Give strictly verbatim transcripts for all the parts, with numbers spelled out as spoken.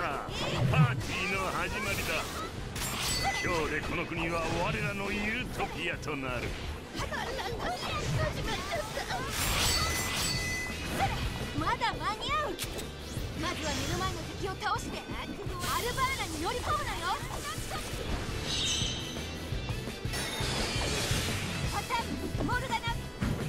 さあ、パーティーの始まりだ。今日でこの国は我らのユートピアとなる。 始まっちゃった。まだ間に合う。まずは目の前の敵を倒してアルバーナに乗り込むのよ。パタンモルガナ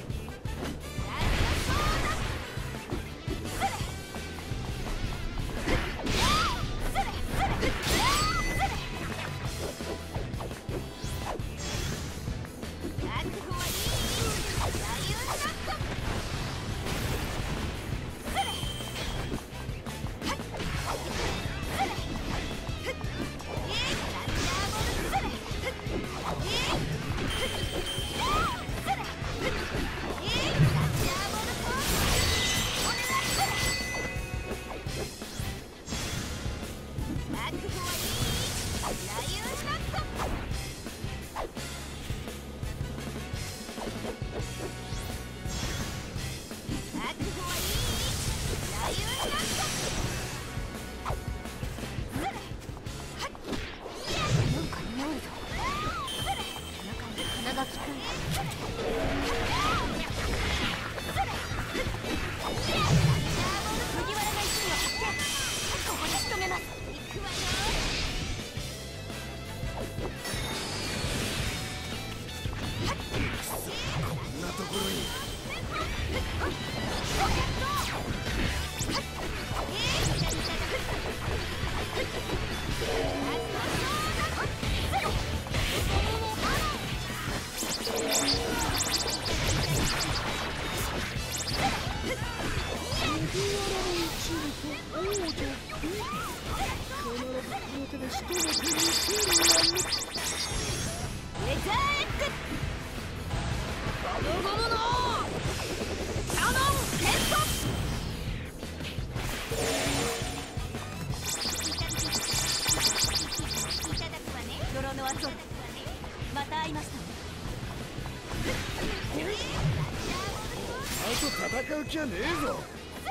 戦う気はねえぞ。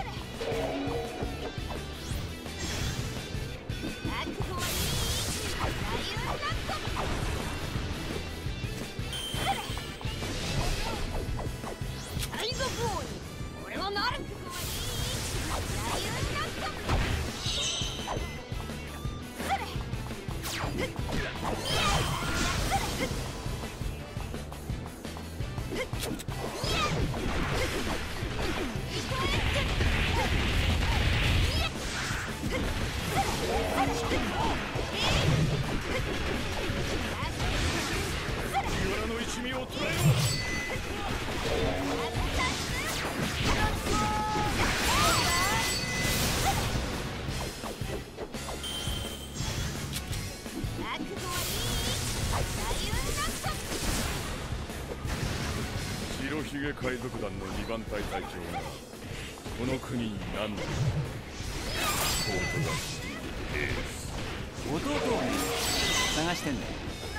白ひげ海賊団のにばん隊隊長がこの国に何人弟がエース弟をね探してんだよ。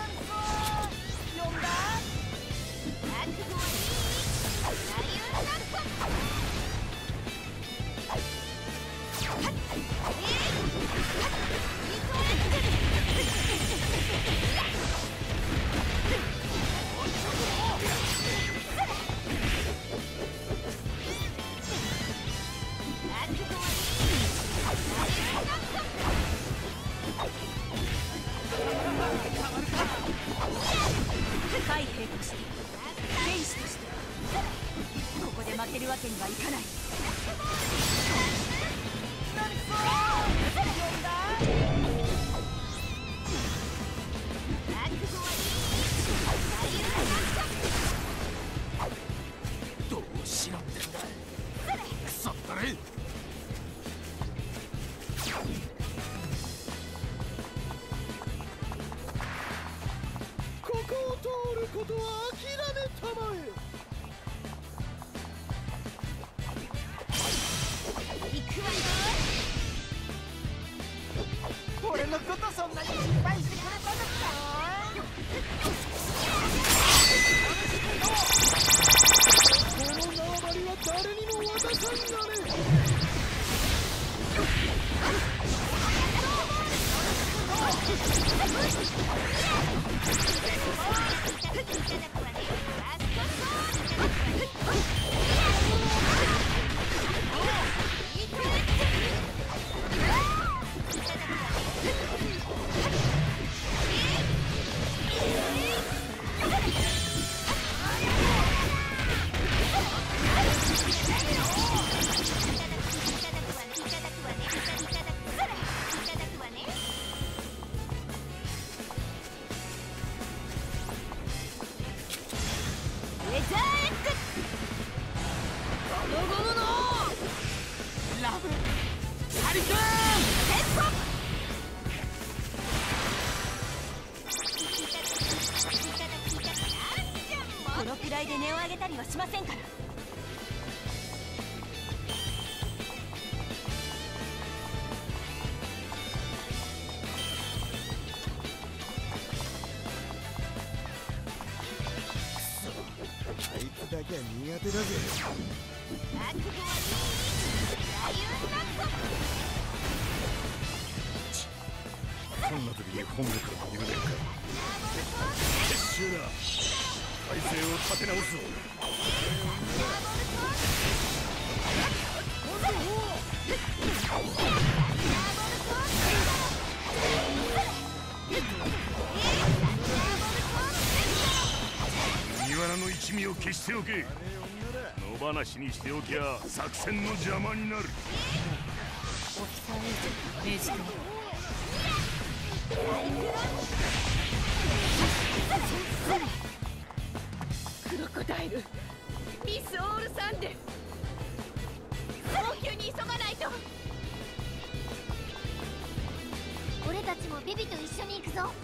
海兵として戦士としてここで負けるわけにはいかない。 どうしろってんだクソったれ。ここを通ることは諦めたまえ。 行くわよ。 俺のことそんなに心配してくれたのか。 この縄張りは誰にも渡さんがね。 レジャー X。 ゴムゴムのラブハリケーンテンポ。このくらいで値を上げたりはしませんから。 あいつだけは苦手だぜ。 こんな時に本部から言うねんか。撤収だ。体勢を立て直すぞ。麦わらの一味を消しておけ。野放しにしておきゃ作戦の邪魔になる。 オフィサーエージェント命じてクロコダイル、ミス・オールさんで早急に急がないと。俺たちもビビと一緒に行くぞ。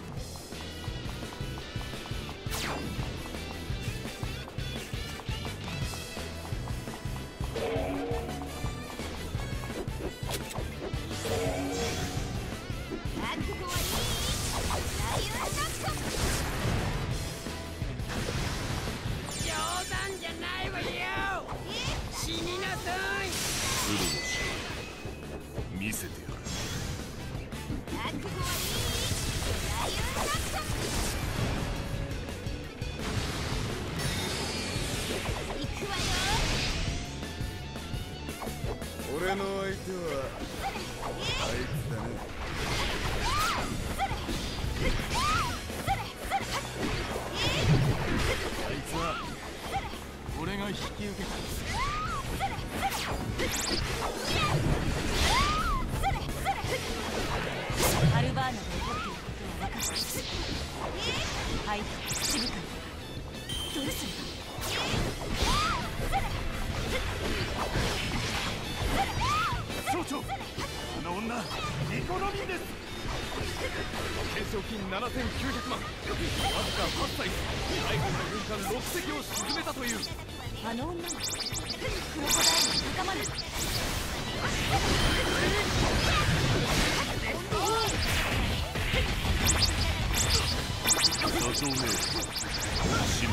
見せてやる。 俺の相手はあいつだね。 あいつは俺が引き受けた。 アルバーナで起こっていることは分かっている。相手は渋かった。どうするか。 総長、あの女ニコノミンです。懸賞金ななせんきゅうひゃくまん、わずかはっさいで海軍の軍艦ろくせきを沈めたという。 あの女はクロコダイルの仲間なんだ。 社長ね、始末。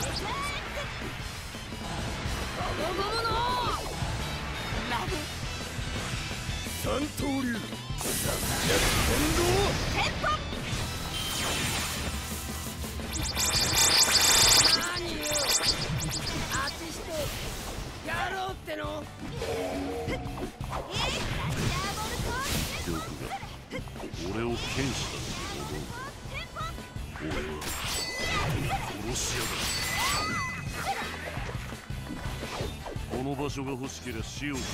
ゴムゴムのラブ三刀流何よ、あっちしてやろうっての。 どこが俺を剣士だと思う。俺は殺し屋だ。この場所が欲しけりゃ死を覚悟し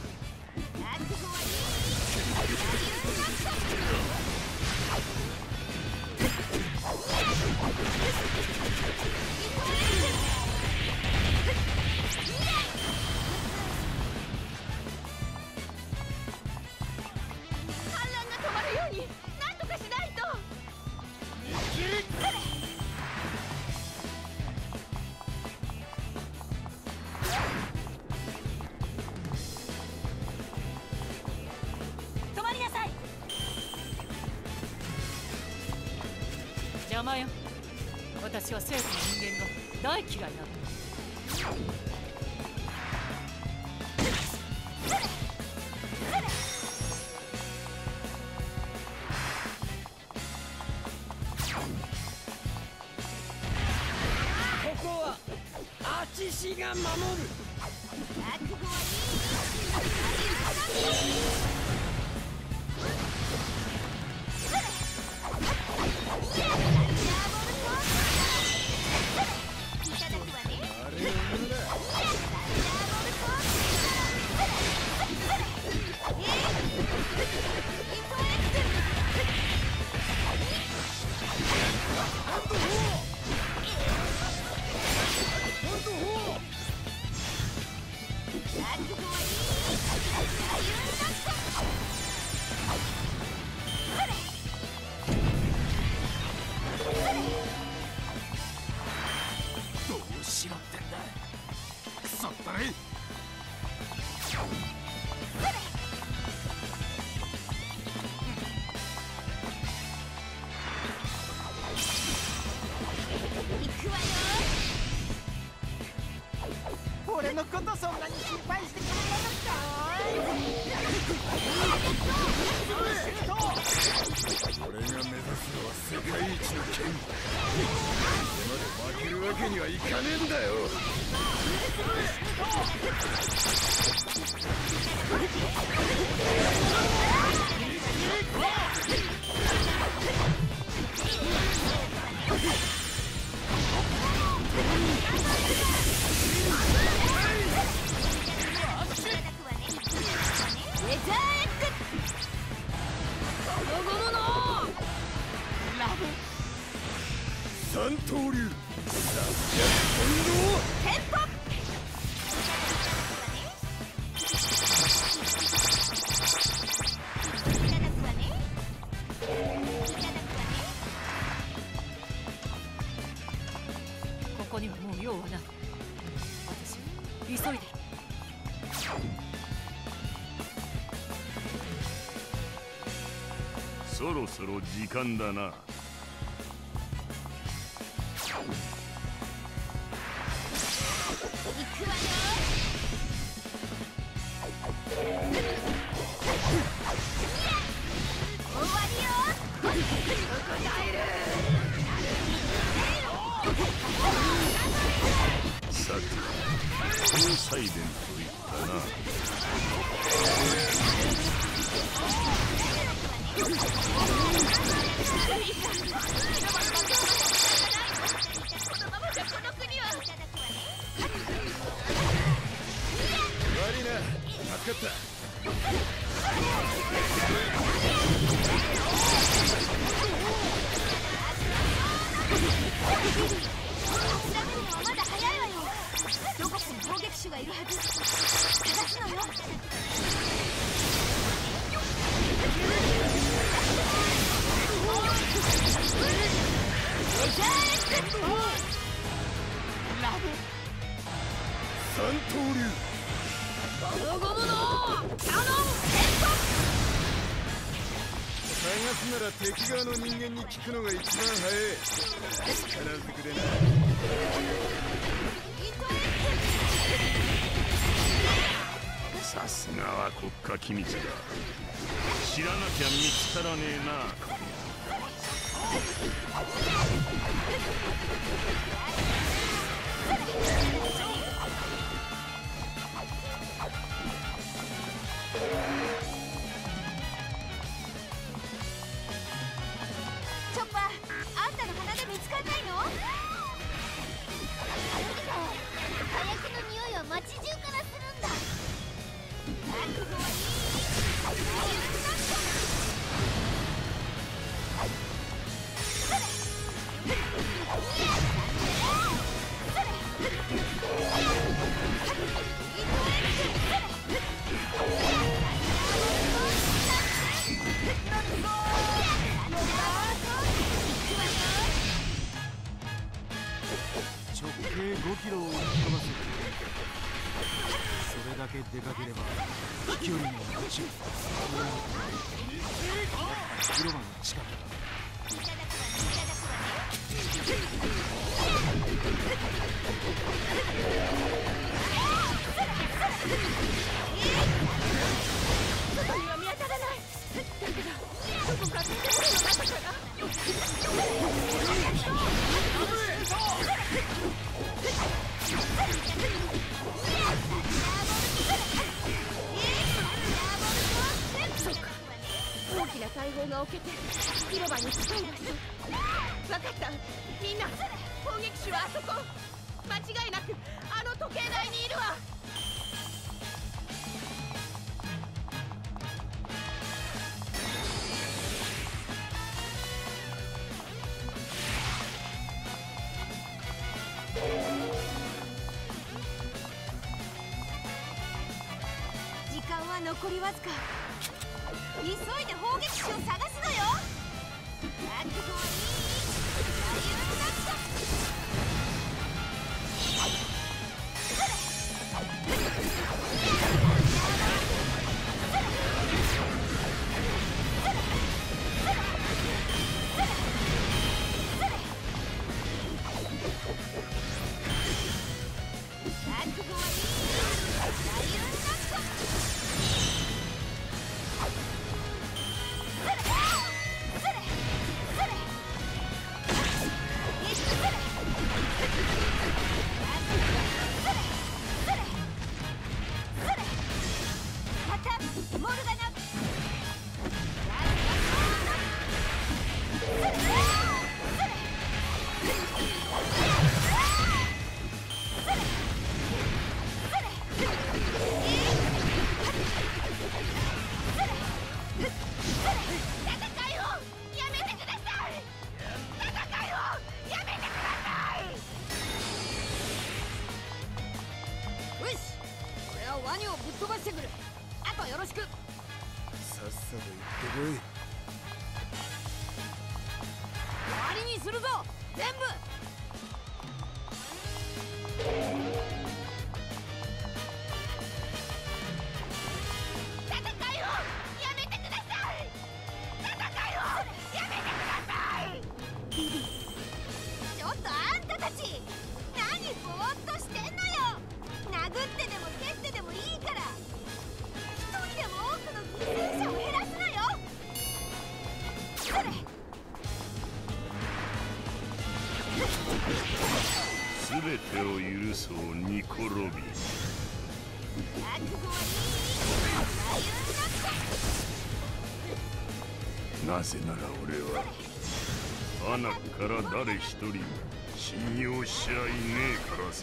反乱が止まるように何とかしないと。 止まりなさい。邪魔よ。私は政府の人間が大嫌いなの。 ここはあちしが守る。 さったね。 俺のことそんなに心配してくれなかった。 俺が目指すのは世界一の剣。これまで負けるわけにはいかねえんだよ。三刀流さんびゃくポンドテンポ。ここにはもう用はない。私急いでる。 そろそろ時間だな。さて、このサイレンといったな。 悪いな、助かった。 まだ早いわよ。どこかに攻撃手がいるはず。探すのよ。 三刀流探すなら敵側の人間に聞くのが一番早い。力ずくでな。 さすがは国家機密だ。知らなきゃ見つからねえな。 チョッパー、あんたの鼻で見つかんないの？火薬の匂いは街中からするんだ。覚悟はいい。 直径ごキロを吹き飛ばす。それだけでかければ飛距離も落ちる。広場の近くだ。 外には見当たらない。だけどどこか建物の中かな。そうか、大きな大砲が置けて広場に近い場所。分かった。みんな攻撃手はあそこ。間違いなくあの時計台にいるわ。 時間は残りわずか。急いで砲撃手を探すのよ。覚悟はいい。余裕なしだ。 し、俺はワニをぶっ飛ばしてくる。あとよろしく。 さっさと行ってこい。 終わりにするぞ全部。 戦いをやめてください。戦いをやめてください。 ちょっとあんたたち、何ぼーっとしてんのよ。殴ってでも蹴ってでもいいから、一人でも多くの犠牲者を減らすのよ。それ。 すべてを許そうニコ・ロビン。 覚悟はいい。 なぜなら俺はアナから誰一人信用しちゃいねえからさ。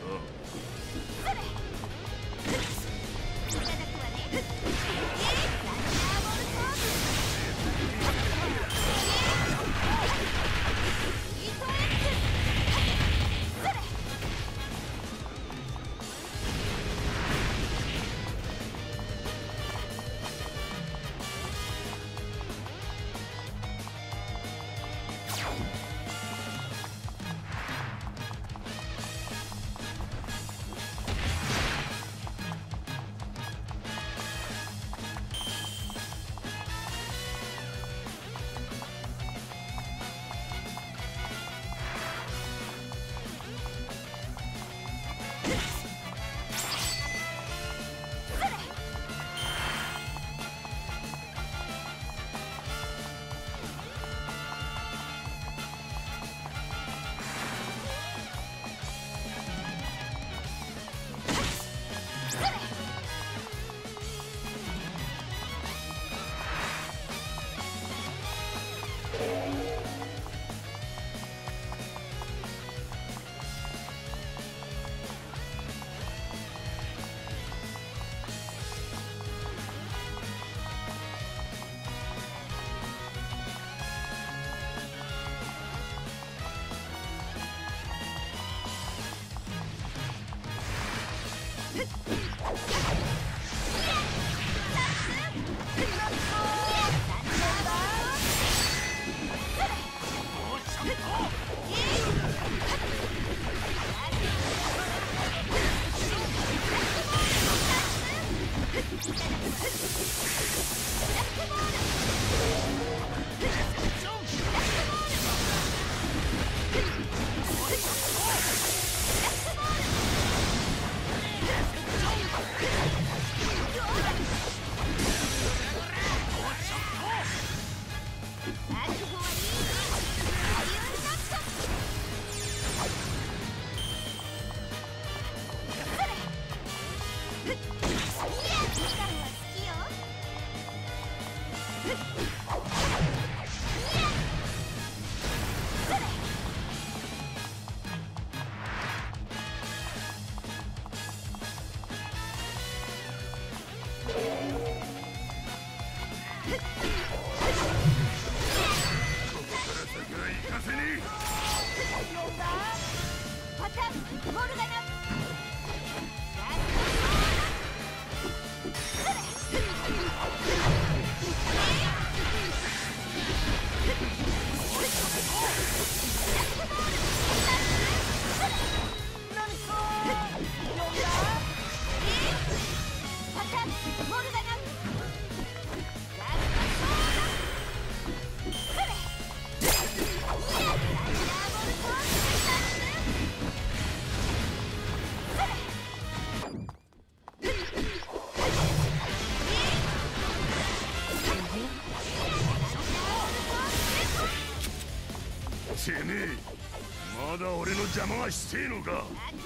てめえ、まだ俺の邪魔はしてえのか。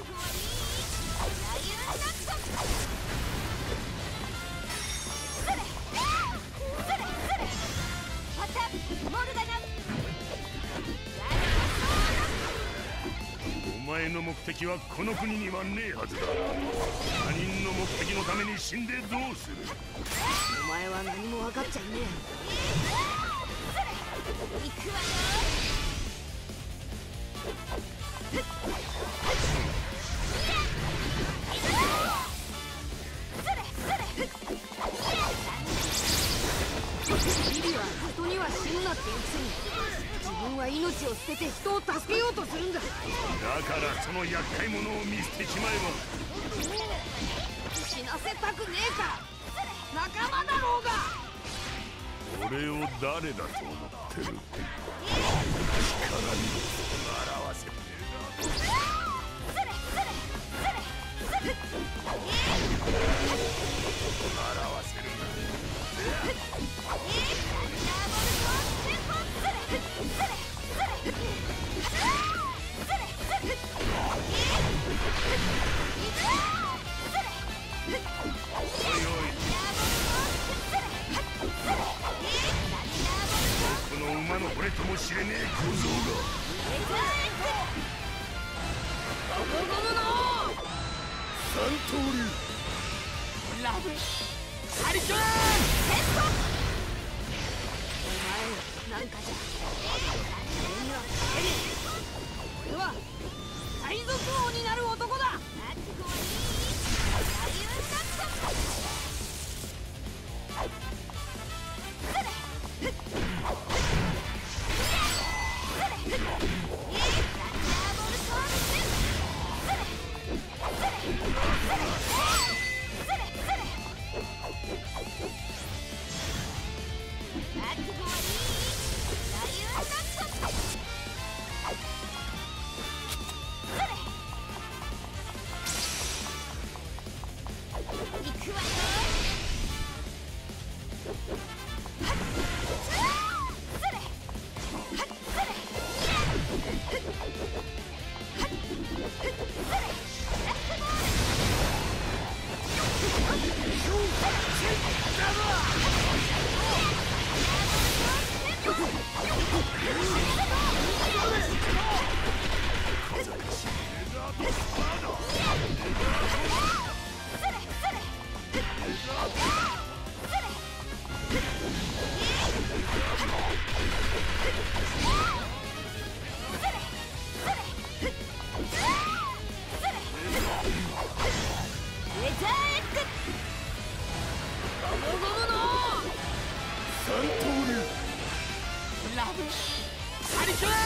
お前の目的はこの国にはねえはずだ。他人の目的のために死んでどうする。 お前は何も分かっちゃいねえ。 行くわよ。 なっていうくせに自分は命を捨てて人を助けようとするんだ。 だからその厄介者を見捨てちまえ死なせたくねえか。仲間だろうが。 ば俺を誰だと思ってる。力に表せて表せるこの馬の骨ともしれねえ小僧が三刀流ラブハリケーン。お前なんかじゃ俺には勝てねえ。俺は海賊王になる男だ。 ラブハリケーン。